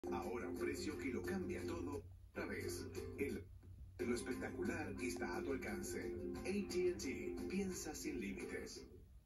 Ahora un precio que lo cambia todo otra vez. Lo espectacular está a tu alcance. AT&T, piensa sin límites.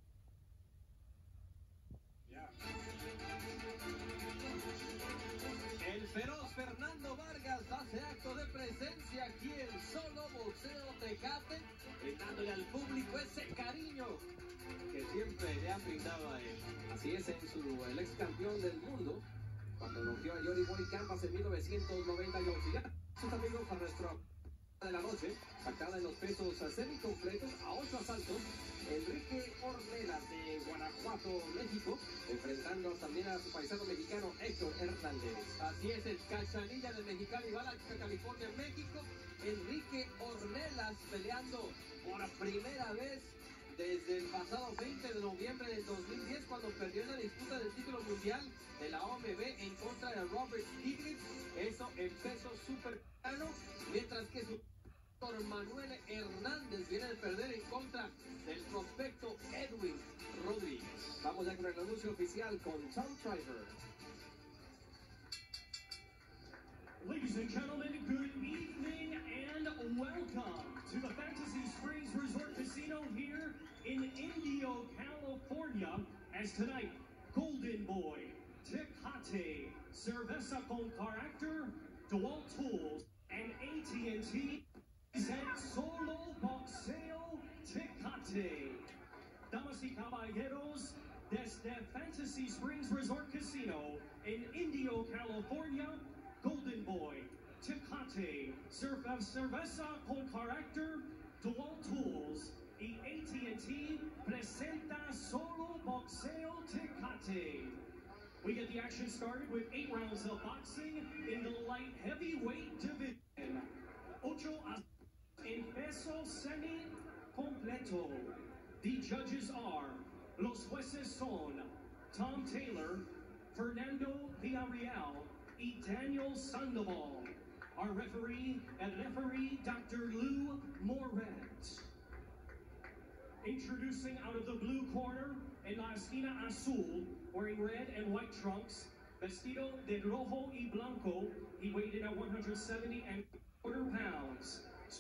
El feroz Fernando Vargas hace acto de presencia aquí en Solo Boxeo Tecate, brindándole al público ese cariño que siempre le han brindado a él. Así es, el ex campeón del mundo, cuando rompió a Johnny Boy Campas en 1998. Ya sus amigos a nuestro de la noche, pactada en los pesos semicompletos a 8 asaltos, Enrique Ornelas de Guanajuato, México, enfrentando también a su paisano mexicano Héctor Hernández. Así es, el Cachanilla de Mexicali, Baja California, México, Enrique Ornelas peleando por primera vez desde el pasado 20 de noviembre del 2010, cuando perdió en la disputa del título mundial de la OMB en contra de Robert Stiglitz, eso en peso superplano, mientras que su Manuel Hernández viene de perder en contra del prospecto Edwin Rodríguez. Vamos ya con el anuncio oficial con Tom Triver. Ladies and gentlemen, good evening and welcome to the Fantasy Springs Resort Casino here in Indio, California, as tonight, Golden Boy, Tecate, Cerveza con Carácter, DeWalt Tools, and AT&T present Solo Boxeo Tecate. Damas y caballeros, desde Fantasy Springs Resort Casino in Indio, California, Golden Boy, Tecate, Cerveza con Carácter, DeWalt Tools y AT&T presenta Solo Boxeo Tecate. We get the action started with 8 rounds of boxing in the light heavyweight division. 8 en peso semi completo. The judges are, los jueces son Tom Taylor, Fernando Villarreal, y Daniel Sandoval. Our referee, Dr. Lou Moret. Introducing out of the blue corner, en la esquina azul, wearing red and white trunks, vestido de rojo y blanco, he weighed in at 170.25 pounds.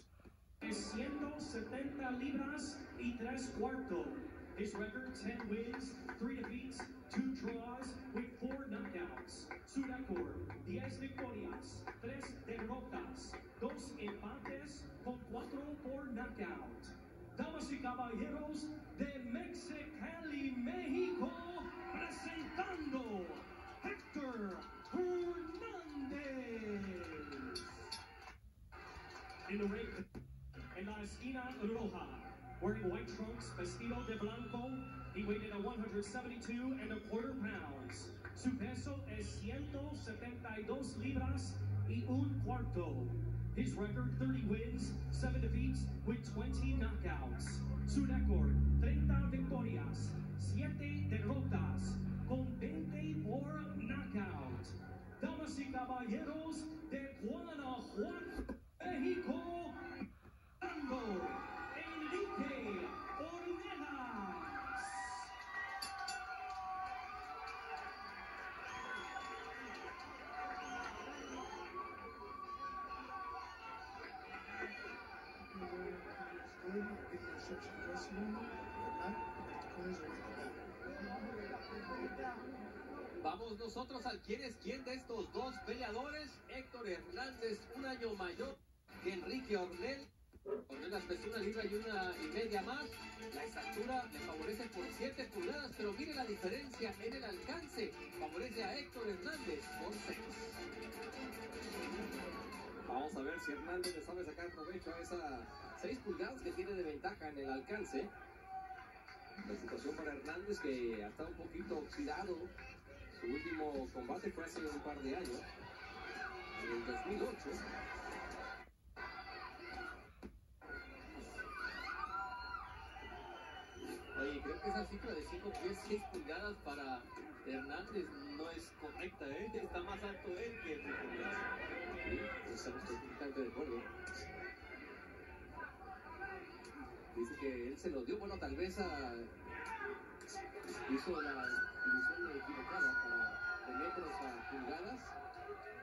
170 libras y 3/4. His record, 10 wins, 3 defeats, 2 draws, with 4 knockouts. Su récord, 10 victorias, 3 derrotas, 2 empates, con 4 por knockout. Damas y caballeros, de Mexicali, México, presentando Héctor Hernández. In the ring, en la esquina roja, wearing white trunks, vestido de blanco, he weighed in at 172.25 pounds. Su peso es 172 libras y 1/4. His record, 30 wins, 7 defeats, with 20 knockouts. Su récord, 30 victorias, 7 derrotas, con 20 por knockout. Damas y caballeros, de Guanajuato, México, Enrique Ornelas. Vamos nosotros al quién es quién de estos dos peleadores. Héctor Hernández, un año mayor que Enrique Ornelas. Ornelas pesó 1 libra y 1,5 más. La estatura le favorece por 7 pulgadas, pero mire la diferencia en el alcance. Favorece a Héctor Hernández por 6. Vamos a ver si Hernández le sabe sacar provecho a esas 6 pulgadas que tiene de ventaja en el alcance. La situación para Hernández, que ha estado un poquito oxidado. Su último combate fue hace un par de años, en el 2008. Oye, creo que esa cifra de 5 pies 6 pulgadas para Hernández no es correcta, ¿eh? Está más alto él que Enrique. Sí, estamos totalmente de acuerdo. Dice que él se lo dio, bueno, tal vez hizo la división equivocada para de metros a pulgadas.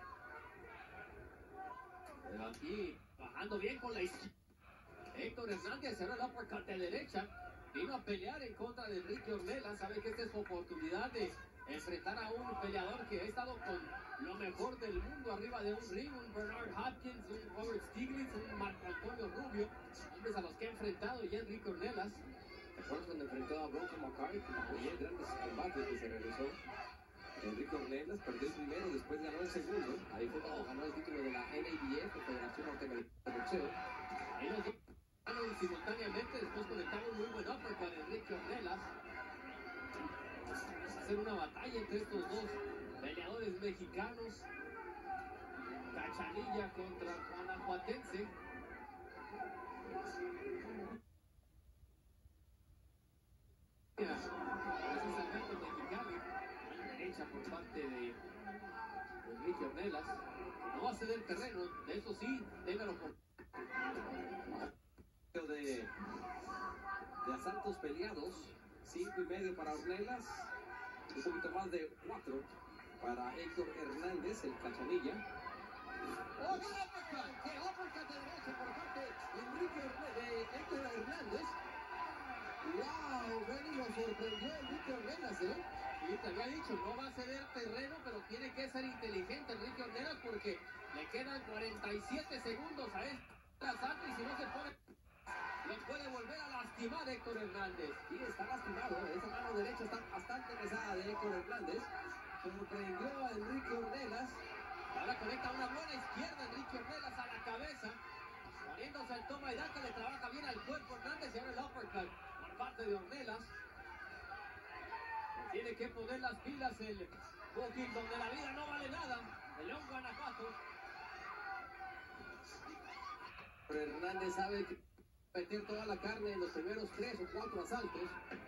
y bajando bien con la izquierda. Héctor Hernández cerró el uppercut de derecha. Vino a pelear en contra de Enrique Ornelas. Sabe que esta es su oportunidad de enfrentar a un peleador que ha estado con lo mejor del mundo arriba de un ring. Un Bernard Hopkins, un Robert Stiglitz, un Marco Antonio Rubio. Hombres a los que ha enfrentado ya Enrique Ornelas. Recuerdo cuando enfrentó a Bronco McCarthy, en grandes combates que se realizó. Enrique Ornelas perdió el primero, después ganó el segundo. Ahí fue cuando ganó el título de la NABF, Federación Norteamericana de Boxeo. Ahí los dos ganaron simultáneamente, después conectaron un muy buen uppercut de Enrique Ornelas. Vamos a hacer una batalla entre estos dos peleadores mexicanos. Cachanilla contra Guanajuatense. Precisamente mexicano, a la derecha por parte de Enrique Ornelas, que no va a ceder terreno, de eso sí, téngalo por de asaltos peleados, 5.5 para Ornelas, un poquito más de 4 para Héctor Hernández, el Cachanilla. ¡otro uppercut! ¡Qué uppercut de derecha por parte de Héctor Hernández! ¡Wow! Benny lo sorprendió Enrique Ornelas, ¿eh? Y te había dicho, no va a ceder terreno, pero tiene que ser inteligente Enrique Ornelas porque le quedan 47 segundos a este asalto y si no se pone, lo puede volver a lastimar Héctor Hernández. Y está lastimado, esa mano derecha está bastante pesada de Héctor Hernández. Sorprendió a Enrique Ornelas. Ahora conecta una buena izquierda Enrique Ornelas a la cabeza. Poniéndose el toma y daca, le trabaja bien al cuerpo Hernández y ahora el uppercut por parte de Ornelas. Tiene que poner las pilas el Booking, donde la vida no vale nada. El León Guanajuato. Pero Hernández sabe que meter toda la carne en los primeros 3 o 4 asaltos.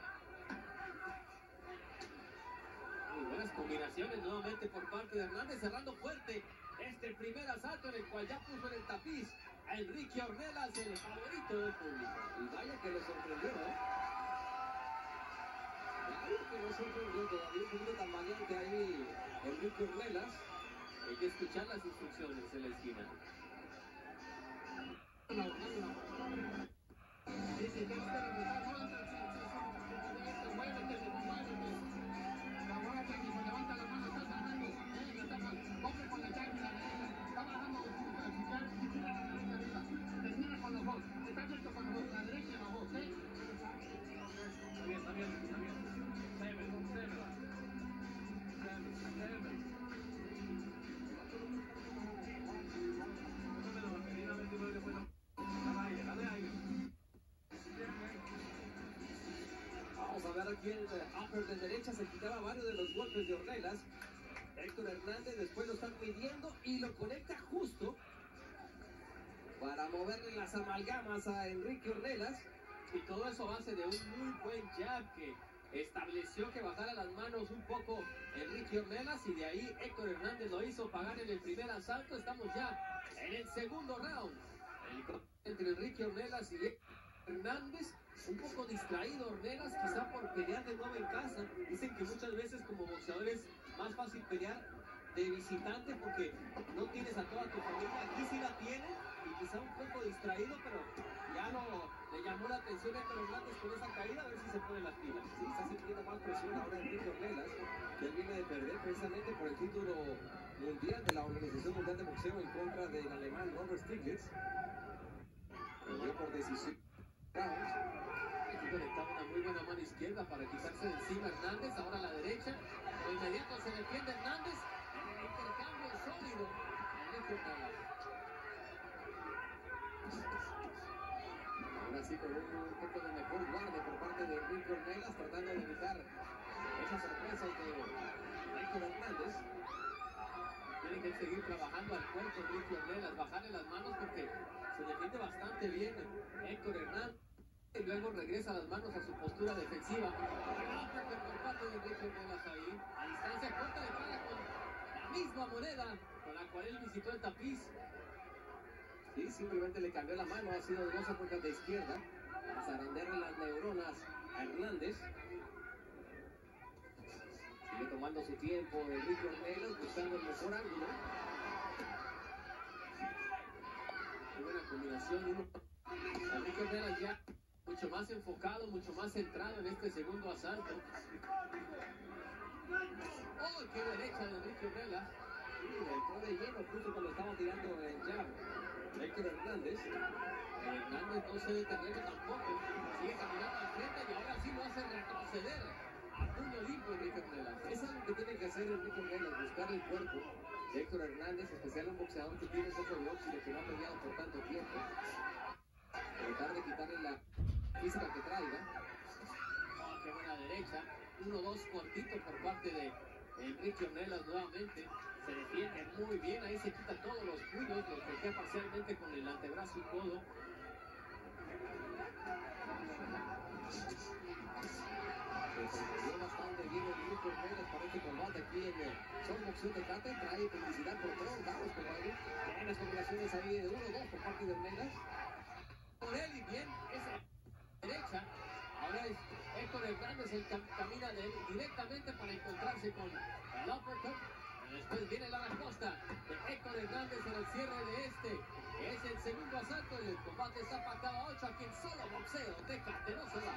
Muy buenas combinaciones nuevamente por parte de Hernández, cerrando fuerte este primer asalto en el cual ya puso en el tapiz a Enrique Ornelas, el favorito del público. Y vaya que lo sorprendió, ¿eh? Vaya que lo sorprendió, todavía un poquito tan valiente ahí Enrique Ornelas. Hay que escuchar las instrucciones en la esquina. Vamos a ver aquí el upper de derecha, se quitaba varios de los golpes de Ornelas. Héctor Hernández después lo están midiendo y lo conecta justo para moverle las amalgamas a Enrique Ornelas. Y todo eso a base de un muy buen jab que estableció que bajara las manos un poco Enrique Ornelas y de ahí Héctor Hernández lo hizo pagar en el primer asalto. Estamos ya en el segundo round. El combate entre Enrique Ornelas y Héctor Hernández. Un poco distraído Ornelas, quizá por pelear de nuevo en casa. Dicen que muchas veces como boxeador es más fácil pelear de visitante porque no tienes a toda tu familia. Aquí sí la tiene y quizá un poco distraído, pero ya le llamó la atención a Héctor Hernández con esa caída, a ver si se pone las pilas. Sí, está sintiendo más presión ahora Enrique Ornelas, que él viene de perder precisamente por el título mundial de la Organización Mundial de Boxeo en contra del alemán Robert Stiglitz. Perdió por decisión. Aquí conectaba una muy buena mano izquierda para quitarse de encima Hernández, ahora a la derecha. De inmediato se defiende Hernández en el intercambio sólido. Enrique Ornelas. Ahora sí, con un poco de mejor guardia por parte de Enrique Ornelas, tratando de evitar esas sorpresas de Héctor Hernández. Tienen que seguir trabajando al cuerpo Enrique Ornelas, bajarle las manos porque se defiende bastante bien Héctor Hernández. Y luego regresa las manos a su postura defensiva. Por parte de Enrique Ornelas ahí. A distancia corta le paga con la misma moneda con la cual él visitó el tapiz. Sí, simplemente le cambió la mano, ha sido dos uppercuts de izquierda para zarandearle las neuronas a Hernández. Sigue tomando su tiempo Enrique Ornelas, buscando el mejor ángulo. Ahora sí, con un poco de mejor guardia por parte de Enrique Ornelas, tratando de evitar esas sorpresas de Héctor Hernández. De inmediato se defiende Hernández en el intercambio sólido. más enfocado, mucho más centrado en este segundo asalto. ¡Oh, qué derecha de Enrique Ornelas! Sí, entró de lleno justo cuando estaba tirando el jab Héctor Hernández. Hernández no se determina tampoco. Sigue caminando al frente y ahora sí lo hace retroceder a puño limpio Enrique Ornelas. Es algo que tiene que hacer Enrique Ornelas, buscar el cuerpo de Héctor Hernández, especial un boxeador que tiene poco de óxido, que no ha peleado por tanto tiempo. Tratar de quitarle la física que traiga. Oh, qué buena derecha. 1-2 cortito por parte de Enrique Ornelas nuevamente. Se defiende muy bien, ahí se quita todos los puños, los bloquea parcialmente con el antebrazo y codo. Dio bastante bien Enrique Ornelas para este combate aquí en Son Boxeo Tecate. Trae publicidad por todos lados, compadre. Buenas combinaciones ahí de 1-2 por parte de Ornelas. Por él y bien, esa derecha. Ahora es Héctor Hernández el camina directamente para encontrarse con el uppercut. Después viene la respuesta de Héctor Hernández en el cierre de este. Es el segundo asalto y el combate está pactado a 8 aquí en Solo Boxeo Tecate. No se va.